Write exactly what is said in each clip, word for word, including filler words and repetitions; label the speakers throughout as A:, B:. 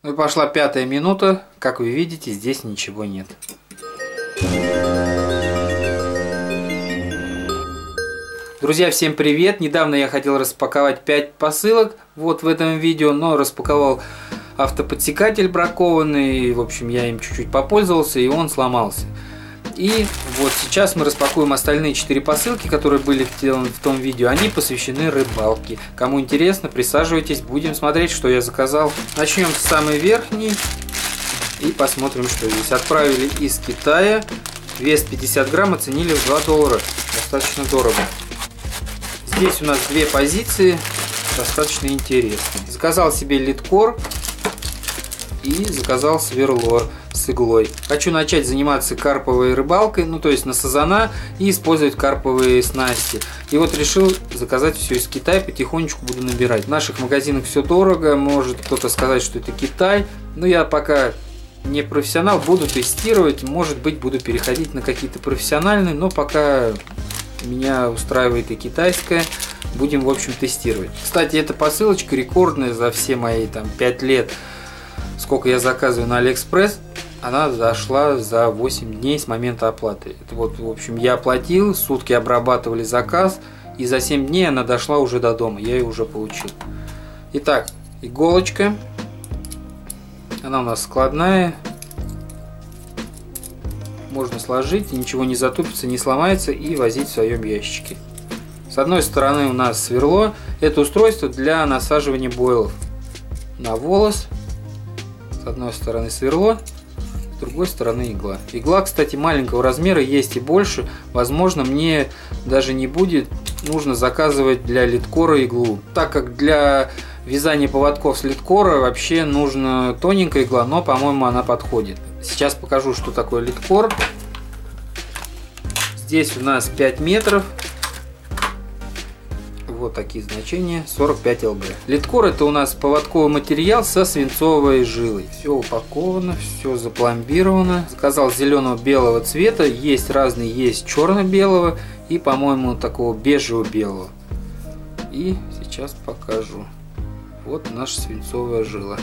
A: Ну и пошла пятая минута. Как вы видите, здесь ничего нет. Друзья, всем привет! Недавно я хотел распаковать пять посылок вот в этом видео, но распаковал автоподсекатель бракованный. В общем, я им чуть-чуть попользовался, и он сломался. И вот сейчас мы распакуем остальные четыре посылки, которые были в том видео. Они посвящены рыбалке. Кому интересно, присаживайтесь, будем смотреть, что я заказал. Начнем с самой верхней и посмотрим, что здесь. Отправили из Китая. Вес пятьдесят грамм, оценили в два доллара. Достаточно дорого. Здесь у нас две позиции, достаточно интересные. Заказал себе лидкор и заказал сверло с иглой. Хочу начать заниматься карповой рыбалкой, ну то есть на сазана, и использовать карповые снасти. И вот решил заказать все из Китая, потихонечку буду набирать. В наших магазинах все дорого, может кто-то сказать, что это Китай, но я пока не профессионал, буду тестировать, может быть буду переходить на какие-то профессиональные, но пока меня устраивает и китайская. Будем, в общем, тестировать. Кстати, эта посылочка рекордная за все мои там пять лет, сколько я заказываю на Алиэкспресс. Она дошла за восемь дней с момента оплаты. Это вот, в общем, я оплатил, сутки обрабатывали заказ, и за семь дней она дошла уже до дома. Я ее уже получил. Итак, иголочка. Она у нас складная. Можно сложить, ничего не затупится, не сломается, и возить в своем ящике. С одной стороны у нас сверло. Это устройство для насаживания бойлов на волос. С одной стороны сверло, с другой стороны игла. Игла, кстати, маленького размера, есть и больше. Возможно, мне даже не будет нужно заказывать для лидкора иглу, так как для вязания поводков с лидкора вообще нужна тоненькая игла, но, по-моему, она подходит. Сейчас покажу, что такое лидкор. Здесь у нас пять метров. Вот такие значения, сорок пять эл бэ. Лидкор — это у нас поводковый материал со свинцовой жилой. Все упаковано, все запломбировано. Заказал зеленого белого цвета. Есть разные, есть черно-белого и, по-моему, такого бежево-белого. И сейчас покажу. Вот наша свинцовая жила.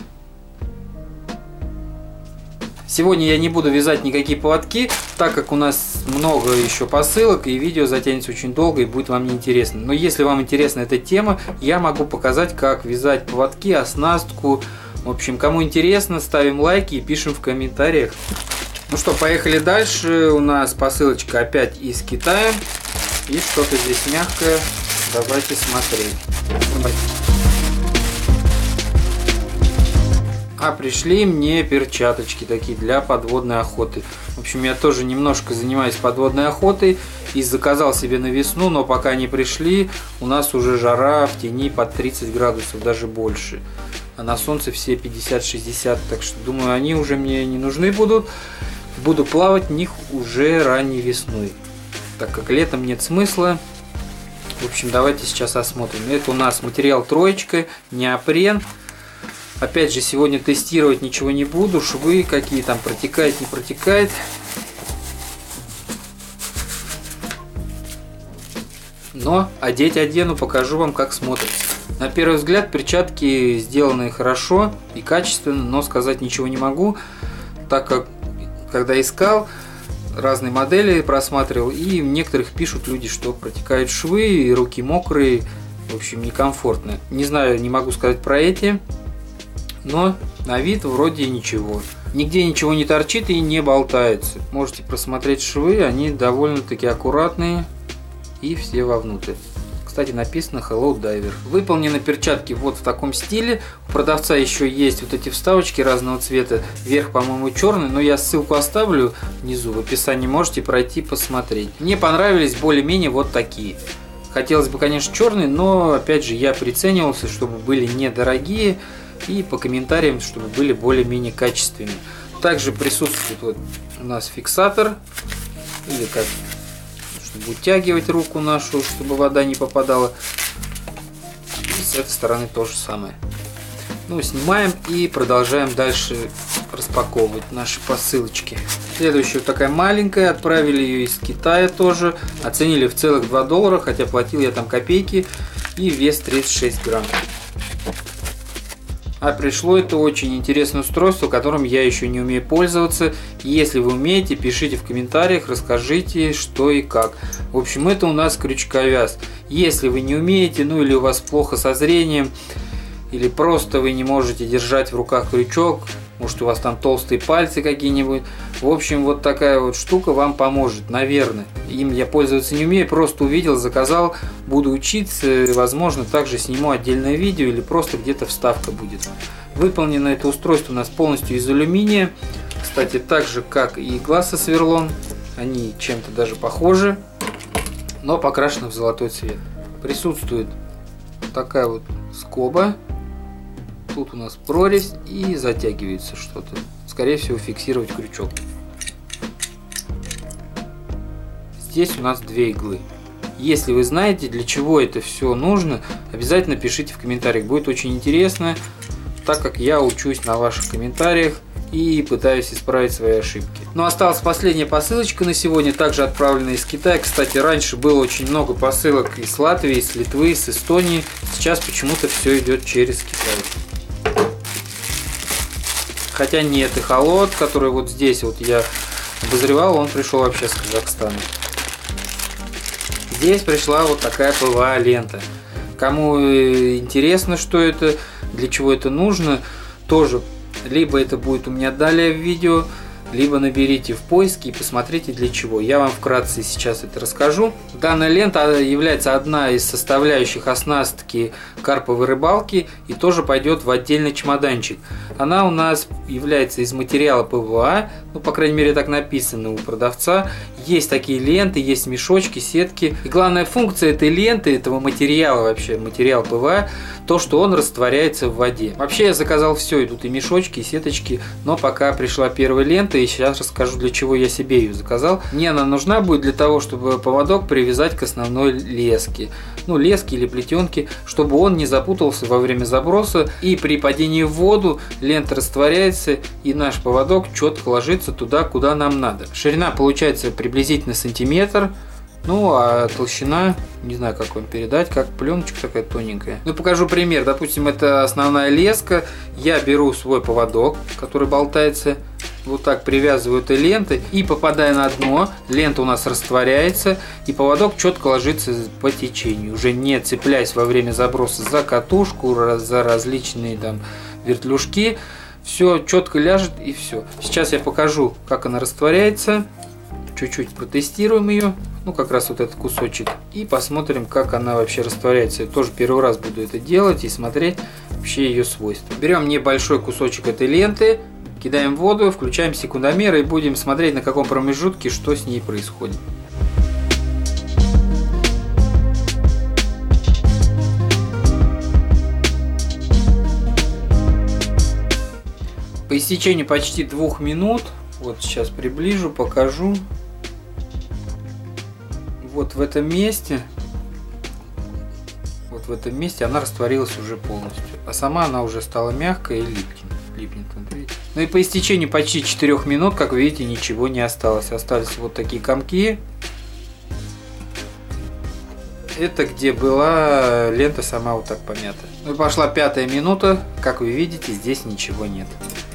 A: Сегодня я не буду вязать никакие поводки, так как у нас много еще посылок, и видео затянется очень долго и будет вам неинтересно. Но если вам интересна эта тема, я могу показать, как вязать поводки, оснастку. В общем, кому интересно, ставим лайки и пишем в комментариях. Ну что, поехали дальше. У нас посылочка опять из Китая. И что-то здесь мягкое. Давайте смотреть. А пришли мне перчаточки такие для подводной охоты. В общем, я тоже немножко занимаюсь подводной охотой и заказал себе на весну, но пока они пришли, у нас уже жара в тени под тридцать градусов, даже больше. А на солнце все пятьдесят-шестьдесят, так что думаю, они уже мне не нужны будут. Буду плавать в них уже ранней весной, так как летом нет смысла. В общем, давайте сейчас осмотрим. Это у нас материал троечка, неопрен. Опять же, сегодня тестировать ничего не буду. Швы какие там, протекает, не протекает. Но одеть одену, покажу вам, как смотрится. На первый взгляд перчатки сделаны хорошо и качественно, но сказать ничего не могу, так как когда искал, разные модели просматривал, и в некоторых пишут люди, что протекают швы, и руки мокрые, в общем, некомфортно. Не знаю, не могу сказать про эти. Но на вид вроде ничего. Нигде ничего не торчит и не болтается. Можете просмотреть швы, они довольно-таки аккуратные и все вовнутрь. Кстати, написано Hello Diver. Выполнены перчатки вот в таком стиле. У продавца еще есть вот эти вставочки разного цвета. Верх, по-моему, черный, но я ссылку оставлю внизу в описании. Можете пройти посмотреть. Мне понравились более-менее вот такие. Хотелось бы, конечно, черный, но опять же я приценивался, чтобы были недорогие. И по комментариям, чтобы были более-менее качественные. Также присутствует вот у нас фиксатор, или как, чтобы утягивать руку нашу, чтобы вода не попадала. И с этой стороны то же самое. Ну, снимаем и продолжаем дальше распаковывать наши посылочки. Следующая вот такая маленькая, отправили ее из Китая тоже. Оценили в целых два доллара, хотя платил я там копейки. И вес тридцать шесть грамм. А пришло это очень интересное устройство, которым я еще не умею пользоваться. Если вы умеете, пишите в комментариях, расскажите, что и как. В общем, это у нас крючковяз. Если вы не умеете, ну или у вас плохо со зрением, или просто вы не можете держать в руках крючок, может у вас там толстые пальцы какие-нибудь. В общем, вот такая вот штука вам поможет, наверное. Им я пользоваться не умею, просто увидел, заказал, буду учиться. Возможно, также сниму отдельное видео или просто где-то вставка будет. Выполнено это устройство у нас полностью из алюминия. Кстати, так же как и игла со сверлом. Они чем-то даже похожи, но покрашены в золотой цвет. Присутствует такая вот скоба. Тут у нас прорезь и затягивается что-то. Скорее всего, фиксировать крючок. Здесь у нас две иглы. Если вы знаете, для чего это все нужно, обязательно пишите в комментариях. Будет очень интересно, так как я учусь на ваших комментариях и пытаюсь исправить свои ошибки. Но осталась последняя посылочка на сегодня, также отправленная из Китая. Кстати, раньше было очень много посылок из Латвии, из Литвы, из Эстонии. Сейчас почему-то все идет через Китай. Хотя нет, эхолот, который вот здесь вот я обозревал, он пришел вообще с Казахстана. Здесь пришла вот такая ПВА лента. Кому интересно, что это, для чего это нужно, тоже либо это будет у меня далее в видео, либо наберите в поиске и посмотрите для чего. Я вам вкратце сейчас это расскажу. Данная лента является одна из составляющих оснастки карповой рыбалки и тоже пойдет в отдельный чемоданчик. Она у нас является из материала ПВА, ну по крайней мере так написано у продавца. Есть такие ленты, есть мешочки, сетки. И главная функция этой ленты, этого материала вообще, материал ПВА, то, что он растворяется в воде. Вообще я заказал все, и тут и мешочки, и сеточки, но пока пришла первая лента, и сейчас расскажу, для чего я себе ее заказал. Мне она нужна будет для того, чтобы поводок привязать к основной леске. Ну, леске или плетенке, чтобы он не запутался во время заброса, и при падении в воду лента растворяется, и наш поводок четко ложится туда, куда нам надо. Ширина получается приблизительно сантиметр. Ну, а толщина, не знаю, как вам передать, как пленочка такая тоненькая. Ну, покажу пример. Допустим, это основная леска. Я беру свой поводок, который болтается, вот так привязываю этой лентой и попадая на дно, лента у нас растворяется, и поводок четко ложится по течению, уже не цепляясь во время заброса за катушку, за различные там вертлюжки. Все четко ляжет и все. Сейчас я покажу, как она растворяется. Чуть-чуть протестируем ее, ну как раз вот этот кусочек, и посмотрим, как она вообще растворяется. Я тоже первый раз буду это делать и смотреть вообще ее свойства. Берем небольшой кусочек этой ленты, кидаем в воду, включаем секундомер и будем смотреть, на каком промежутке что с ней происходит. По истечению почти двух минут, вот сейчас приближу, покажу. Вот в этом месте, вот в этом месте она растворилась уже полностью, а сама она уже стала мягкая и липнет. липнет вот видите. Ну и по истечении почти четырёх минут, как вы видите, ничего не осталось. Остались вот такие комки. Это где была лента сама вот так помята. Ну и пошла пятая минута, как вы видите, здесь ничего нет.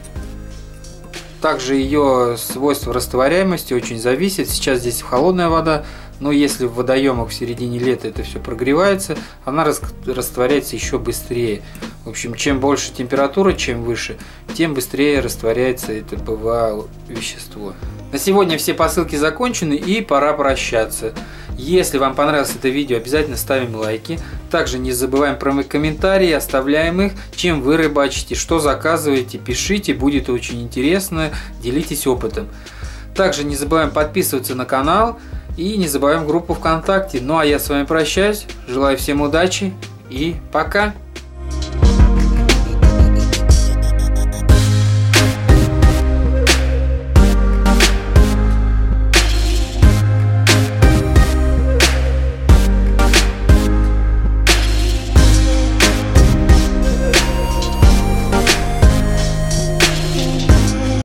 A: Также ее свойство растворяемости очень зависит. Сейчас здесь холодная вода, но если в водоемах в середине лета это все прогревается, она растворяется еще быстрее. В общем, чем больше температура, чем выше, тем быстрее растворяется это ПВА вещество. На сегодня все посылки закончены и пора прощаться. Если вам понравилось это видео, обязательно ставим лайки. Также не забываем про мои комментарии, оставляем их, чем вы рыбачите, что заказываете, пишите, будет очень интересно, делитесь опытом. Также не забываем подписываться на канал и не забываем группу ВКонтакте. Ну а я с вами прощаюсь, желаю всем удачи и пока!